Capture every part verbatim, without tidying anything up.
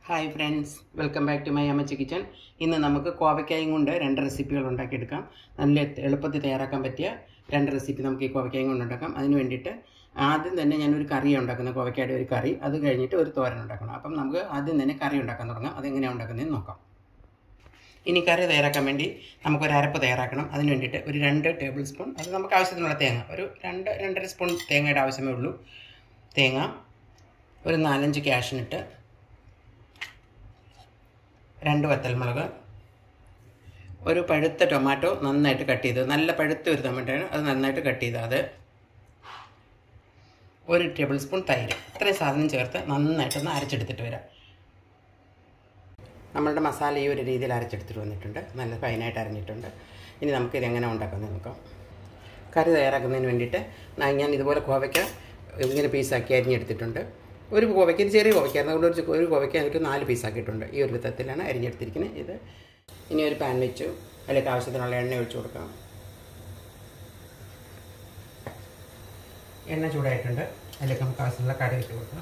Hi friends, welcome back to my Ammachi kitchen. ഇന്ന് നമുക്ക് കോവയ്ക്കായും കൊണ്ട് രണ്ട് റെസിപ്പികൾ ഉണ്ടാക്കിയെടുക്കാം. നല്ല എളുപ്പത്തിൽ തയ്യാറാക്കാൻ പറ്റിയ രണ്ട് റെസിപ്പി നമുക്ക് ഈ കോവയ്ക്കായും കൊണ്ട് ഉണ്ടാക്കാം. അതിന് വേണ്ടിയിട്ട് ആദ്യം തന്നെ ഞാൻ ഒരു കറി ഉണ്ടാക്കുന്ന കോവയ്ക്കയുടെ ഒരു കറി, അത് കഴിഞ്ഞിട്ട് ഒരു തോരൻ ഉണ്ടാക്കണം. അപ്പം നമുക്ക് ആദ്യം തന്നെ കറി ഉണ്ടാക്കാൻ തുടങ്ങാം. അതെങ്ങനെയാണ് ഉണ്ടാക്കുന്നതെന്ന് നോക്കാം. ഇനി കറി തയ്യാറാക്കാൻ വേണ്ടി നമുക്കൊരു അരപ്പ് തയ്യാറാക്കണം. അതിന് വേണ്ടിയിട്ട് ഒരു രണ്ട് ടേബിൾ സ്പൂൺ, അത് നമുക്ക് ആവശ്യത്തിനുള്ള തേങ്ങ, ഒരു രണ്ട് രണ്ടര സ്പൂൺ തേങ്ങയുടെ ആവശ്യമേ ഉള്ളൂ. തേങ്ങ, ഒരു നാലഞ്ച് കാഷ്നട്ട്, രണ്ട് വറ്റൽമുളക്, ഒരു പഴുത്ത ടൊമാറ്റോ നന്നായിട്ട് കട്ട് ചെയ്ത്, നല്ല പഴുത്ത ഒരു ടൊമാറ്റോയാണ്, അത് നന്നായിട്ട് കട്ട് ചെയ്ത്, അത് ഒരു ടേബിൾ സ്പൂൺ തൈര്. ഇത്രയും സാധനം ചേർത്ത് നന്നായിട്ടൊന്ന് അരച്ചെടുത്തിട്ട് വരാം. നമ്മളുടെ മസാല ഈ ഒരു രീതിയിൽ അരച്ചെടുത്തിട്ട് വന്നിട്ടുണ്ട്, നല്ല ഫൈനായിട്ട് അരഞ്ഞിട്ടുണ്ട്. ഇനി നമുക്കിത് എങ്ങനെ ഉണ്ടാക്കുന്നത് നോക്കാം. കറി തയ്യാറാക്കുന്നതിന് വേണ്ടിയിട്ട് ഞാൻ ഇതുപോലെ കോവയ്ക്ക ഇങ്ങനെ പീസാക്കി അരിഞ്ഞെടുത്തിട്ടുണ്ട്. ഒരു കോവയ്ക്ക്, ഇത് ചെറിയ കോവയ്ക്കായിരുന്നു, അതുകൊണ്ട് ഒരു ഒരു കോവയ്ക്ക് എനിക്ക് നാല് പീസാക്കിയിട്ടുണ്ട്. ഈ ഒരു വിധത്തിലാണ് അരിഞ്ഞെടുത്തിരിക്കുന്നത്. ഇത് ഇനി ഒരു പാൻ വെച്ചു, അതിലേക്ക് ആവശ്യത്തിനുള്ള എണ്ണ ഒഴിച്ചു കൊടുക്കാം. എണ്ണ ചൂടായിട്ടുണ്ട്, അതിലേക്ക് നമുക്ക് ആവശ്യമുള്ള കടുക് ഇട്ട് കൊടുക്കാം.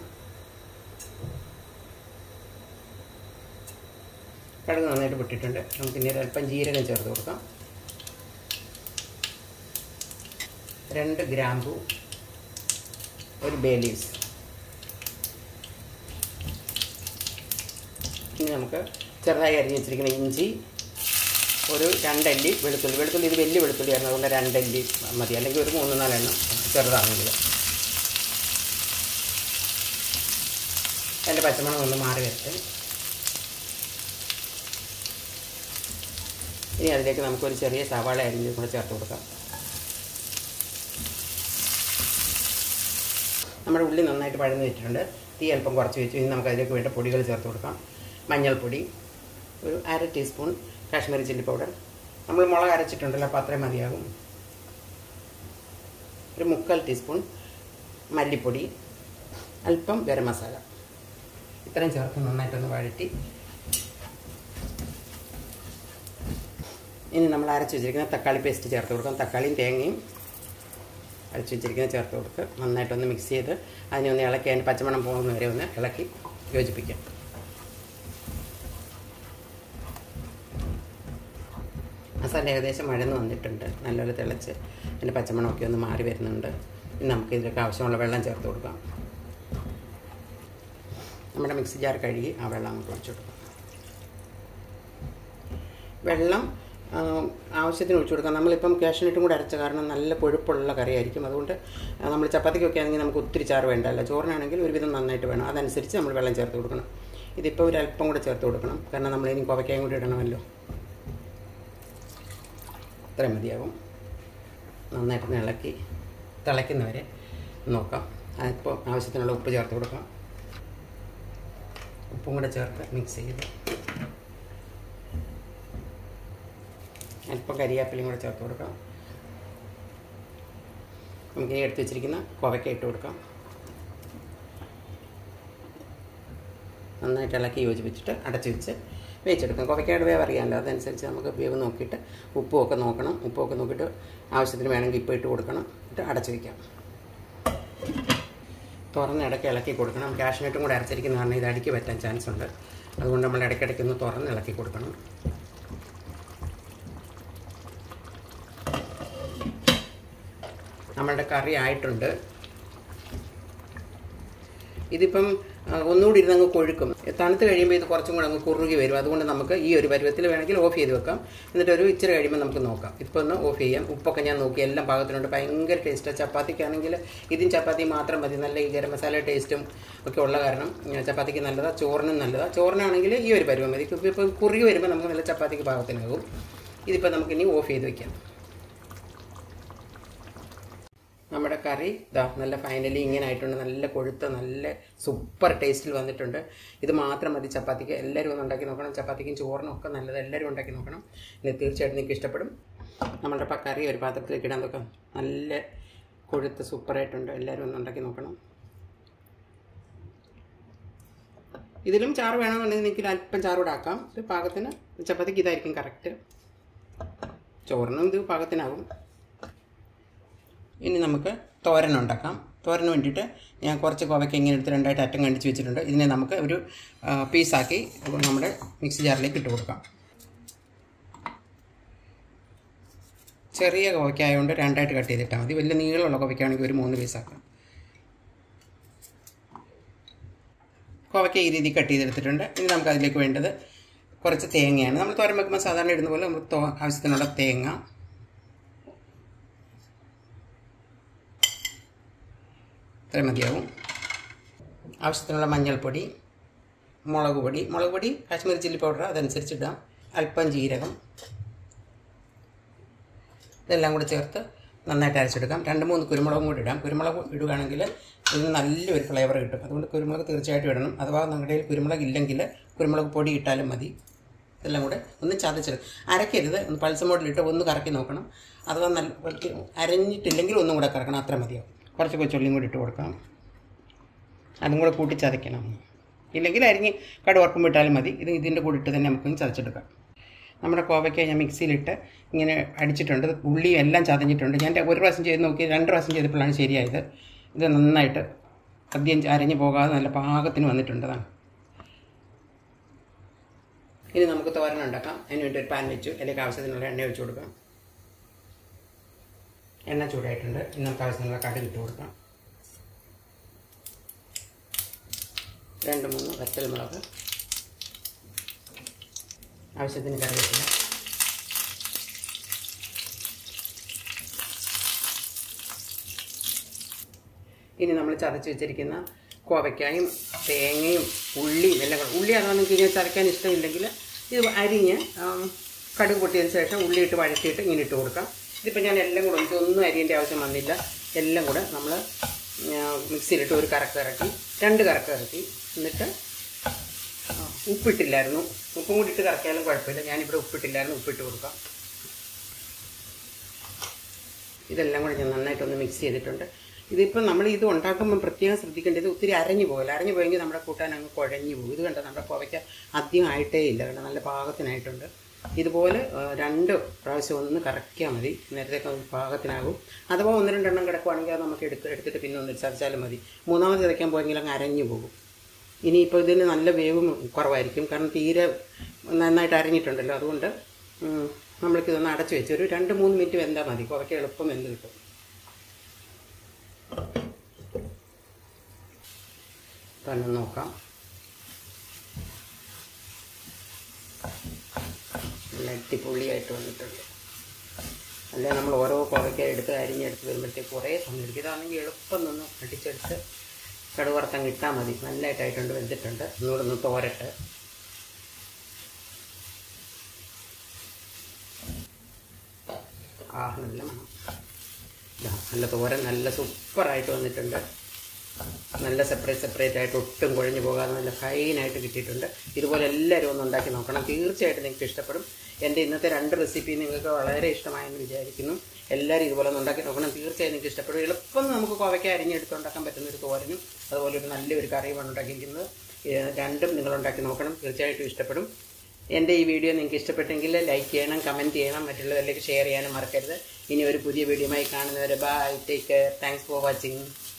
കടുക് നന്നായിട്ട് പൊട്ടിയിട്ടുണ്ട്. നമുക്ക് ഇനി അല്പം ജീരകം ചേർത്ത് കൊടുക്കാം. രണ്ട് ഗ്രാമ്പു, ഒരു ബേ ലീവ്സ്. ഇനി നമുക്ക് ചെറുതായി അരിഞ്ഞ് വെച്ചിരിക്കുന്ന ഇഞ്ചി, ഒരു രണ്ടല്ലി വെളുത്തുള്ളി. വെളുത്തുള്ളി ഇത് വലിയ വെളുത്തുള്ളിയായിരുന്നു, അതുകൊണ്ട് രണ്ടല്ലി മതി, അല്ലെങ്കിൽ ഒരു മൂന്ന് നാലെണ്ണം ചെറുതാണെങ്കിൽ. അതിൻ്റെ പച്ചമണം ഒന്ന് മാറി വരട്ടെ. ഇനി അതിലേക്ക് നമുക്കൊരു ചെറിയ സവാള അരിഞ്ഞ് കൂടെ ചേർത്ത് കൊടുക്കാം. നമ്മുടെ ഉള്ളി നന്നായിട്ട് വഴന്ന് വെച്ചിട്ടുണ്ട്. തീ അല്പം കുറച്ച് വെച്ചു. ഇനി നമുക്ക് അതിലേക്ക് വേണ്ട പൊടികൾ ചേർത്ത് കൊടുക്കാം. മഞ്ഞൾപ്പൊടി, ഒരു അര ടീസ്പൂൺ കാശ്മീരി ചില്ലി പൗഡർ. നമ്മൾ മുളക് അരച്ചിട്ടുണ്ടല്ലോ, അപ്പോൾ അത്രയും മതിയാകും. ഒരു മുക്കാൽ ടീസ്പൂൺ മല്ലിപ്പൊടി, അല്പം ഗരം മസാല. ഇത്രയും ചേർത്ത് നന്നായിട്ടൊന്ന് വഴറ്റി ഇനി നമ്മൾ അരച്ച് വെച്ചിരിക്കുന്ന തക്കാളി പേസ്റ്റ് ചേർത്ത് കൊടുക്കാം. തക്കാളിയും തേങ്ങയും അരച്ച് വെച്ചിരിക്കുന്നത് ചേർത്ത് കൊടുത്ത് നന്നായിട്ടൊന്ന് മിക്സ് ചെയ്ത് അതിനെ ഒന്ന് ഇളക്കി, അതിൻ്റെ പച്ചമണം പോകുന്ന വരെ ഒന്ന് ഇളക്കി യോജിപ്പിക്കാം. മസാല ഏകദേശം വഴന്ന് വന്നിട്ടുണ്ട്, നല്ലപോലെ തിളച്ച് അതിൻ്റെ പച്ചമണമൊക്കെ ഒന്ന് മാറി വരുന്നുണ്ട്. ഇനി നമുക്ക് ഇതിലേക്ക് ആവശ്യമുള്ള വെള്ളം ചേർത്ത് കൊടുക്കാം. നമ്മുടെ മിക്സി ജാർ കഴുകി ആ വെള്ളം നമുക്ക് ഒഴിച്ചു കൊടുക്കാം. വെള്ളം ആവശ്യത്തിന് ഒഴിച്ചു കൊടുക്കാം. നമ്മളിപ്പം കാഷ്നട്ടും കൂടെ അരച്ച കാരണം നല്ല കൊഴുപ്പുള്ള കറിയായിരിക്കും. അതുകൊണ്ട് നമ്മൾ ചപ്പാത്തിക്കൊക്കെ ആണെങ്കിൽ നമുക്ക് ഒത്തിരി ചാറ് വേണ്ടല്ല, ചോറിനാണെങ്കിൽ ഒരുവിധം നന്നായിട്ട് വേണം. അതനുസരിച്ച് നമ്മൾ വെള്ളം ചേർത്ത് കൊടുക്കണം. ഇതിപ്പോൾ ഒരു അല്പം കൂടെ ചേർത്ത് കൊടുക്കണം, കാരണം നമ്മളിനി കോവയ്ക്കായും കൂടി ഇടണമല്ലോ. ഇത്രയും മതിയാകും. നന്നായിട്ട് ഇളക്കി തിളയ്ക്കുന്നവരെ നോക്കാം. അതിപ്പോൾ ആവശ്യത്തിനുള്ള ഉപ്പ് ചേർത്ത് കൊടുക്കാം. ഉപ്പും കൂടെ ചേർത്ത് മിക്സ് ചെയ്ത് അല്പം കരിയാപ്പിലയും കൂടെ ചേർത്ത് കൊടുക്കാം. നമുക്കിനി എടുത്ത് വെച്ചിരിക്കുന്ന കോവയ്ക്ക ഇട്ട് കൊടുക്കാം. നന്നായിട്ട് ഇളക്കി യോജിപ്പിച്ചിട്ട് അടച്ചു വെച്ച് വേവിച്ചെടുക്കാം. കോവയ്ക്കയുടെ വേവ് അറിയാമല്ലോ, അതനുസരിച്ച് നമുക്ക് വേവ് നോക്കിയിട്ട് ഉപ്പുമൊക്കെ നോക്കണം. ഉപ്പുമൊക്കെ നോക്കിയിട്ട് ആവശ്യത്തിന് വേണമെങ്കിൽ ഇപ്പോൾ ഇട്ട് കൊടുക്കണം. ഇട്ട് അടച്ചു വയ്ക്കാം. തുറന്ന് ഇടയ്ക്ക് ഇളക്കി കൊടുക്കണം. കാഷ്നട്ടും കൂടെ അരച്ചിരിക്കുന്ന കാരണം ഇത് അടിക്ക് പറ്റാൻ ചാൻസ് ഉണ്ട്. അതുകൊണ്ട് നമ്മൾ ഇടയ്ക്കിടയ്ക്ക് ഒന്ന് തുറന്ന് ഇളക്കി കൊടുക്കണം. നമ്മളുടെ കറി ആയിട്ടുണ്ട്. ഇതിപ്പം ഒന്നുകൂടി ഇരുന്ന് അങ്ങ് കൊഴുക്കും. തണുത്ത് കഴിയുമ്പോൾ ഇത് കുറച്ചും കൂടെ അങ്ങ് കുറുകി വരും. അതുകൊണ്ട് നമുക്ക് ഈ ഒരു പരുവത്തിൽ വേണമെങ്കിൽ ഓഫ് ചെയ്ത് വെക്കാം. എന്നിട്ട് ഒരു ഇച്ചിരി കഴിയുമ്പോൾ നമുക്ക് നോക്കാം. ഇപ്പോൾ ഒന്ന് ഓഫ് ചെയ്യാം. ഉപ്പൊക്കെ ഞാൻ നോക്കി, എല്ലാം പാകത്തിനുണ്ട്. ഭയങ്കര ടേസ്റ്റാണ്. ചപ്പാത്തിക്കാണെങ്കിൽ ഇതും ചപ്പാത്തി മാത്രം മതി. നല്ല ഈ ഗരം മസാല ടേസ്റ്റും ഒക്കെ ഉള്ള കാരണം ചപ്പാത്തിക്ക് നല്ലതാണ്, ചോറിനും നല്ലതാണ്. ചോറിനാണെങ്കിൽ ഈ ഒരു പരുവം മതി. ഇപ്പോൾ കുറുകി വരുമ്പോൾ നമുക്ക് നല്ല ചപ്പാത്തിക്ക് പാകത്തിനാകും. ഇതിപ്പോൾ നമുക്കിനി ഓഫ് ചെയ്ത് വയ്ക്കാം. നമ്മുടെ കറി ഇതാ നല്ല ഫൈനലി ഇങ്ങനെ ആയിട്ടുണ്ട്. നല്ല കൊഴുത്ത, നല്ല സൂപ്പർ ടേസ്റ്റിൽ വന്നിട്ടുണ്ട്. ഇത് മാത്രം മതി ചപ്പാത്തിക്ക്. എല്ലാവരും ഒന്ന് ഉണ്ടാക്കി നോക്കണം. ചപ്പാത്തിക്കും ചോറിനും ഒക്കെ നല്ലത്. എല്ലാവരും ഉണ്ടാക്കി നോക്കണം. ഇത് തീർച്ചയായിട്ടും നിങ്ങൾക്ക് ഇഷ്ടപ്പെടും. നമ്മളുടെ കറി ഒരു പാത്രത്തിലേക്ക് ഇടാൻ നോക്കാം. നല്ല കൊഴുത്ത് സൂപ്പറായിട്ടുണ്ട്. എല്ലാവരും ഒന്ന് ഉണ്ടാക്കി നോക്കണം. ഇതിലും ചാറ് വേണമെന്നുണ്ടെങ്കിൽ നിങ്ങൾക്ക് അല്പം ചാറ് കൂടെ ആക്കാം. ഇത് പാകത്തിന് ചപ്പാത്തിക്ക് ഇതായിരിക്കും കറക്റ്റ്. ചോറിനും ഇത് പാകത്തിനാകും. ഇനി നമുക്ക് തോരൻ ഉണ്ടാക്കാം. തോരന് വേണ്ടിയിട്ട് ഞാൻ കുറച്ച് കോവയ്ക്ക ഇങ്ങനെ എടുത്ത് രണ്ടായിട്ട് അറ്റം കണ്ടിച്ച് വെച്ചിട്ടുണ്ട്. ഇതിനെ നമുക്ക് ഒരു പീസാക്കി നമ്മുടെ മിക്സി ജാറിലേക്ക് ഇട്ട് കൊടുക്കാം. ചെറിയ കോവയ്ക്ക ആയതുകൊണ്ട് രണ്ടായിട്ട് കട്ട് ചെയ്തിട്ടാൽ മതി. വലിയ നീളമുള്ള കോവയ്ക്കാണെങ്കിൽ ഒരു മൂന്ന് പീസാക്കാം. കോവയ്ക്ക ഈ രീതി കട്ട് ചെയ്തെടുത്തിട്ടുണ്ട്. ഇനി നമുക്ക് അതിലേക്ക് വേണ്ടത് കുറച്ച് തേങ്ങയാണ്. നമ്മൾ തോരൻ വെക്കുമ്പോൾ സാധാരണ ഇടുന്ന പോലെ നമുക്ക് തോ ആവശ്യത്തിനുള്ള തേങ്ങ, ഇത്ര മതിയാവും. ആവശ്യത്തിനുള്ള മഞ്ഞൾപ്പൊടി, മുളക് പൊടി മുളക് പൊടി കാശ്മീരി ചില്ലി പൗഡർ അതനുസരിച്ചിടാം. അല്പം ജീരകം, ഇതെല്ലാം കൂടി ചേർത്ത് നന്നായിട്ട് അരച്ചെടുക്കാം. രണ്ട് മൂന്ന് കുരുമുളകും കൂടി ഇടാം. കുരുമുളക് ഇടുകയാണെങ്കിൽ ഇതിന് നല്ലൊരു ഫ്ലേവർ കിട്ടും. അതുകൊണ്ട് കുരുമുളക് തീർച്ചയായിട്ടും ഇടണം. അഥവാ നിങ്ങളുടെ കയ്യിൽ കുരുമുളക് ഇല്ലെങ്കിൽ കുരുമുളക് പൊടി ഇട്ടാലും മതി. ഇതെല്ലാം കൂടെ ഒന്ന് ചതച്ചെടുക്കും. അരക്കരുത്, ഒന്ന് പൾസ് മോഡിലിട്ട് ഒന്ന് കറക്കി നോക്കണം. അഥവാ നല്ല അരഞ്ഞിട്ടില്ലെങ്കിൽ ഒന്നും കൂടെ കറക്കണം, അത്ര മതിയാവും. കുറച്ച് കൊച്ചുള്ളിയും കൂടി ഇട്ട് കൊടുക്കാം. അതും കൂടെ കൂട്ടി ചതയ്ക്കണം. ഇല്ലെങ്കിൽ അരിഞ്ഞ് കടുവറക്കുമ്പോൾ ഇട്ടാലും മതി. ഇത് ഇതിൻ്റെ കൂടെ ഇട്ട് തന്നെ നമുക്കൊന്ന് ചതച്ചെടുക്കാം. നമ്മുടെ കോവയ്ക്ക ഞാൻ മിക്സിയിലിട്ട് ഇങ്ങനെ അടിച്ചിട്ടുണ്ട്. ഉള്ളിയും എല്ലാം ചതഞ്ഞിട്ടുണ്ട്. ഞാൻ ഒരു പ്രാവശ്യം ചെയ്ത് നോക്കി, രണ്ട് പ്രാവശ്യം ചെയ്തപ്പോഴാണ് ശരിയായത്. ഇത് നന്നായിട്ട് അധികം അരഞ്ഞ് പോകാതെ നല്ല പാകത്തിന് വന്നിട്ടുണ്ടതാണ്. ഇനി നമുക്ക് തോരൻ ഉണ്ടാക്കാം. അതിന് വേണ്ടി ഒരു പാൻ വെച്ചു. അതിലേക്ക് ആവശ്യത്തിനുള്ള എണ്ണ ഒഴിച്ച് കൊടുക്കാം. എണ്ണ ചൂടായിട്ടുണ്ട്. ഇനി നമുക്ക് ആവശ്യത്തിനുള്ള കടുക് ഇട്ട് കൊടുക്കാം. രണ്ട് മൂന്ന് വറ്റൽമുളക്, ആവശ്യത്തിന് കറിവേപ്പില, ഇനി നമ്മൾ ചതച്ച് വെച്ചിരിക്കുന്ന കോവയ്ക്കായും തേങ്ങയും ഉള്ളിയും എല്ലാം കൂടെ. ഉള്ളി അതാണ് നിങ്ങൾക്ക് ഇങ്ങനെ ചതയ്ക്കാൻ ഇഷ്ടമില്ലെങ്കിൽ ഇത് അരിഞ്ഞ് കടുക് പൊട്ടിയതിന് ശേഷം ഉള്ളി ഇട്ട് വഴറ്റിയിട്ട് ഇങ്ങനെ ഇട്ട് കൊടുക്കാം. ഇതിപ്പോൾ ഞാൻ എല്ലാം കൂടെ ഒന്നും അരിയേണ്ട ആവശ്യം വന്നില്ല. എല്ലാം കൂടെ നമ്മൾ മിക്സിയിലിട്ട് ഒരു കറക്ക് ഇറക്കി, രണ്ട് കറക്ക് ഇറക്കി. എന്നിട്ട് ഉപ്പിട്ടില്ലായിരുന്നു, ഉപ്പും കൂടി ഇട്ട് കറക്കിയാലും കുഴപ്പമില്ല. ഞാനിവിടെ ഉപ്പിട്ടില്ലായിരുന്നു, ഉപ്പിട്ട് കൊടുക്കാം. ഇതെല്ലാം കൂടി ഞാൻ നന്നായിട്ടൊന്ന് മിക്സ് ചെയ്തിട്ടുണ്ട്. ഇതിപ്പോൾ നമ്മൾ ഇത് ഉണ്ടാക്കുമ്പോൾ പ്രത്യേകം ശ്രദ്ധിക്കേണ്ടത് ഒത്തിരി അരഞ്ഞു പോകില്ല. അരഞ്ഞു പോയെങ്കിൽ നമ്മുടെ കൂട്ടാൻ അങ്ങ് കുഴഞ്ഞു പോകും. ഇത് കണ്ട നമ്മുടെ കോവയ്ക്ക അധികം ആയിട്ടേ ഇല്ല, കണ്ട നല്ല പാകത്തിനായിട്ടുണ്ട്. ഇതുപോലെ രണ്ട് പ്രാവശ്യം ഒന്ന് കറക്കിയാൽ മതി, നേരത്തേക്ക് പാകത്തിനാകും. അഥവാ ഒന്ന് രണ്ടെണ്ണം കിടക്കുവാണെങ്കിൽ അത് നമുക്ക് എടുത്ത് എടുത്തിട്ട് പിന്നെ ഒന്ന് ചതച്ചാലും മതി. മൂന്നാമത് ചതയ്ക്കാൻ പോയെങ്കിൽ അങ്ങ് അരഞ്ഞു പോകും. ഇനിയിപ്പോൾ ഇതിന് നല്ല വേവും കുറവായിരിക്കും, കാരണം തീരെ നന്നായിട്ട് അരഞ്ഞിട്ടുണ്ടല്ലോ. അതുകൊണ്ട് നമ്മൾക്കിതൊന്ന് അടച്ചു വെച്ച് ഒരു രണ്ട് മൂന്ന് മിനിറ്റ് വെന്താൽ മതി. കോവയ്ക്ക എളുപ്പം വെന്ത് കിട്ടും. തന്നെ നോക്കാം. നല്ല അടിപൊളിയായിട്ട് വന്നിട്ടുണ്ട്. അല്ലെ നമ്മൾ ഓരോ കോവയ്ക്ക എടുത്ത് അരിഞ്ഞെടുത്ത് വരുമ്പോഴത്തേക്ക് കുറേ സമയം എടുക്കും. ഇതാണെങ്കിൽ എളുപ്പം നിന്ന് അടിച്ചെടുത്ത് കടുവറുത്തം കിട്ടാൽ മതി. നല്ലതായിട്ടായിട്ടുണ്ട്, വെന്തിട്ടുണ്ട്. ഒന്നുകൂടെ ഒന്ന് തോരട്ട്. ആ നല്ല മണം. നല്ല തോരൻ നല്ല സൂപ്പറായിട്ട് വന്നിട്ടുണ്ട്. നല്ല സെപ്പറേറ്റ് സെപ്പറേറ്റ് ആയിട്ട് ഒട്ടും കുഴഞ്ഞു പോകാതെ നല്ല ഫൈനായിട്ട് കിട്ടിയിട്ടുണ്ട്. ഇതുപോലെ എല്ലാവരും ഒന്ന് ഉണ്ടാക്കി നോക്കണം. തീർച്ചയായിട്ടും നിങ്ങൾക്ക് ഇഷ്ടപ്പെടും. എൻ്റെ ഇന്നത്തെ രണ്ട് റെസിപ്പി നിങ്ങൾക്ക് വളരെ ഇഷ്ടമായെന്ന് വിചാരിക്കുന്നു. എല്ലാവരും ഇതുപോലെ ഒന്ന് ഉണ്ടാക്കി നോക്കണം. തീർച്ചയായും നിങ്ങൾക്ക് ഇഷ്ടപ്പെടും. എളുപ്പം നമുക്ക് കോവയ്ക്ക അരിഞ്ഞെടുത്തുണ്ടാക്കാൻ പറ്റുന്ന ഒരു തോരനും അതുപോലെ ഒരു നല്ലൊരു കറിയുമാണ് ഉണ്ടാക്കിയിരിക്കുന്നത്. രണ്ടും നിങ്ങളുണ്ടാക്കി നോക്കണം. തീർച്ചയായിട്ടും ഇഷ്ടപ്പെടും. എൻ്റെ ഈ വീഡിയോ നിങ്ങൾക്ക് ഇഷ്ടപ്പെട്ടെങ്കിൽ ലൈക്ക് ചെയ്യണം, കമൻറ്റ് ചെയ്യണം, മറ്റുള്ളവരിലേക്ക് ഷെയർ ചെയ്യാനും മറക്കരുത്. ഇനി ഒരു പുതിയ വീഡിയോയുമായി കാണുന്നവരെ bye, take care, thanks for watching.